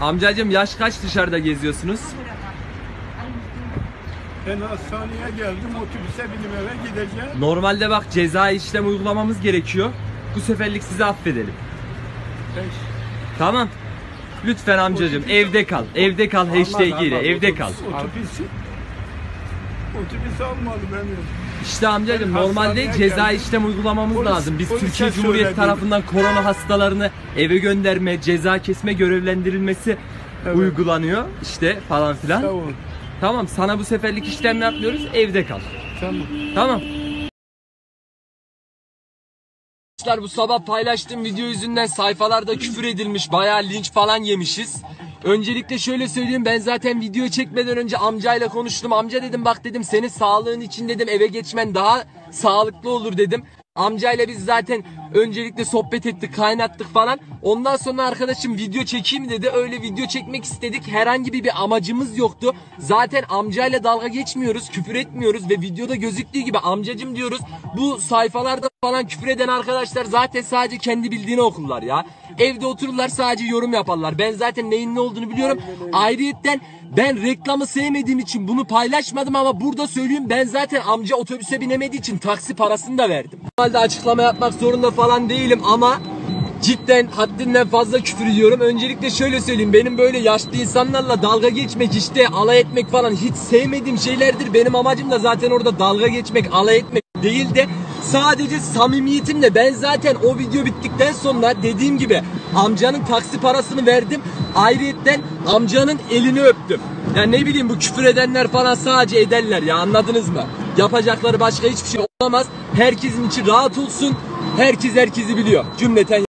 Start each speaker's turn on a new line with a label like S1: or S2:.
S1: Amcacığım yaş kaç dışarıda geziyorsunuz?
S2: Ben hastaneye geldim, otobüse binip eve gideceğim.
S1: Normalde bak cezai işlem uygulamamız gerekiyor. Bu seferlik sizi affedelim. Tamam. Lütfen amcacığım evde kal. Evde kal hashtag ile evde kal.
S2: Otobüs almadı beni.
S1: İşte amcacığım normalde cezai işlem uygulamamız lazım. Biz Türkiye Cumhuriyeti tarafından korona hastalarını eve gönderme, ceza kesme görevlendirilmesi uygulanıyor. İşte falan filan. Tamam, sana bu seferlik işlem yapmıyoruz. Evde kal. Tamam. Bu sabah paylaştığım video yüzünden sayfalarda küfür edilmiş, bayağı linç falan yemişiz. Öncelikle şöyle söyleyeyim, ben zaten video çekmeden önce amcayla konuştum. Amca dedim, bak dedim, senin sağlığın için dedim eve geçmen daha sağlıklı olur dedim. Amcayla biz zaten öncelikle sohbet ettik, kaynattık falan. Ondan sonra arkadaşım video çekeyim dedi. Öyle video çekmek istedik. Herhangi bir amacımız yoktu. Zaten amcayla dalga geçmiyoruz, küfür etmiyoruz ve videoda gözüktüğü gibi amcacım diyoruz. Bu sayfalarda falan küfür eden arkadaşlar zaten sadece kendi bildiğini okurlar ya. Evde otururlar, sadece yorum yaparlar. Ben zaten neyin ne olduğunu biliyorum. Ayrıyetten ben reklamı sevmediğim için bunu paylaşmadım ama burada söyleyeyim, ben zaten amca otobüse binemediği için taksi parasını da verdim. Normalde açıklama yapmak zorunda falan değilim ama cidden haddinden fazla küfür ediyorum. Öncelikle şöyle söyleyeyim, benim böyle yaşlı insanlarla dalga geçmek, işte alay etmek falan hiç sevmediğim şeylerdir. Benim amacım da zaten orada dalga geçmek, alay etmek değil de sadece samimiyetimle. Ben zaten o video bittikten sonra dediğim gibi amcanın taksi parasını verdim. Ayrıyetten amcanın elini öptüm. Yani ne bileyim, bu küfür edenler falan sadece ederler ya, anladınız mı? Yapacakları başka hiçbir şey olamaz. Herkesin içi rahat olsun. Herkes herkesi biliyor. Cümleten